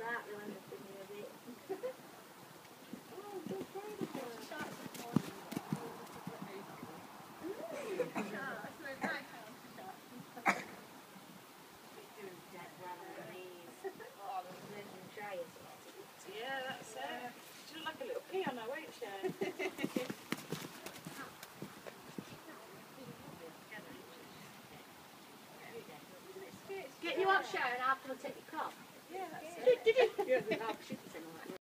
that, you'll end up with me a bit. Oh, good yeah, that's it. She looked like a little pea on her, won't she? Get you out shower and I'll come and take your car. Yeah, that's it. Yeah,